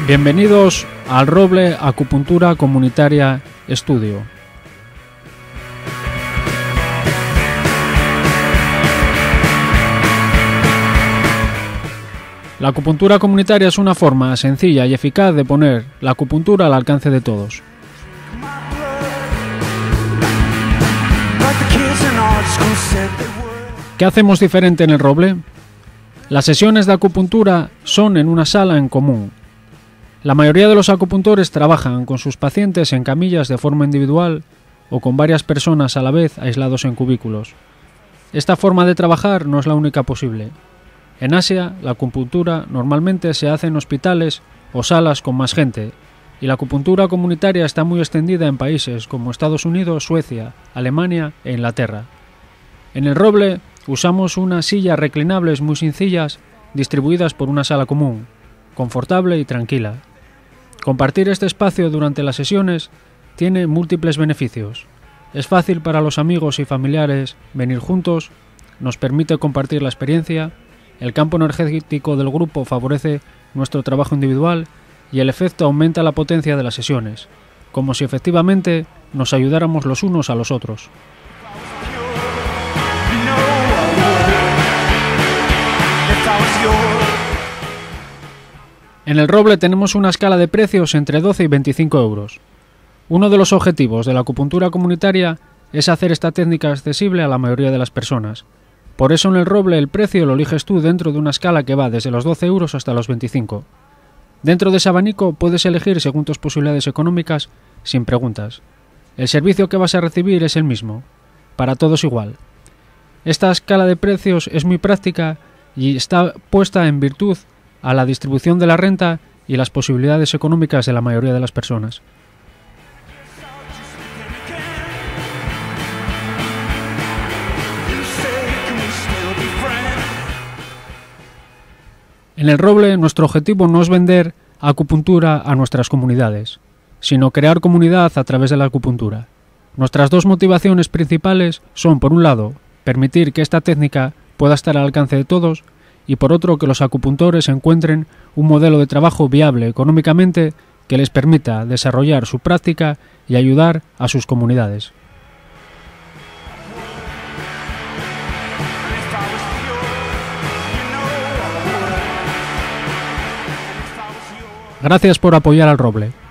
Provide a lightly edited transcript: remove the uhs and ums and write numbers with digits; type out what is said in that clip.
Bienvenidos al Roble Acupuntura Comunitaria Estudio. La acupuntura comunitaria es una forma sencilla y eficaz de poner la acupuntura al alcance de todos. ¿Qué hacemos diferente en el Roble? Las sesiones de acupuntura son en una sala en común. La mayoría de los acupuntores trabajan con sus pacientes en camillas de forma individual o con varias personas a la vez aislados en cubículos. Esta forma de trabajar no es la única posible. En Asia, la acupuntura normalmente se hace en hospitales o salas con más gente, y la acupuntura comunitaria está muy extendida en países como Estados Unidos, Suecia, Alemania e Inglaterra. En el Roble usamos unas sillas reclinables muy sencillas distribuidas por una sala común, confortable y tranquila. Compartir este espacio durante las sesiones tiene múltiples beneficios. Es fácil para los amigos y familiares venir juntos, nos permite compartir la experiencia, el campo energético del grupo favorece nuestro trabajo individual y el efecto aumenta la potencia de las sesiones, como si efectivamente nos ayudáramos los unos a los otros. En el Roble tenemos una escala de precios entre 12 y 25 euros. Uno de los objetivos de la acupuntura comunitaria es hacer esta técnica accesible a la mayoría de las personas. Por eso en el Roble el precio lo eliges tú dentro de una escala que va desde los 12 euros hasta los 25. Dentro de ese abanico puedes elegir según tus posibilidades económicas sin preguntas. El servicio que vas a recibir es el mismo, para todos igual. Esta escala de precios es muy práctica y está puesta en virtud a la distribución de la renta y las posibilidades económicas de la mayoría de las personas. En el Roble nuestro objetivo no es vender acupuntura a nuestras comunidades, sino crear comunidad a través de la acupuntura. Nuestras dos motivaciones principales son, por un lado, permitir que esta técnica pueda estar al alcance de todos, y por otro que los acupuntores encuentren un modelo de trabajo viable económicamente que les permita desarrollar su práctica y ayudar a sus comunidades. Gracias por apoyar al Roble.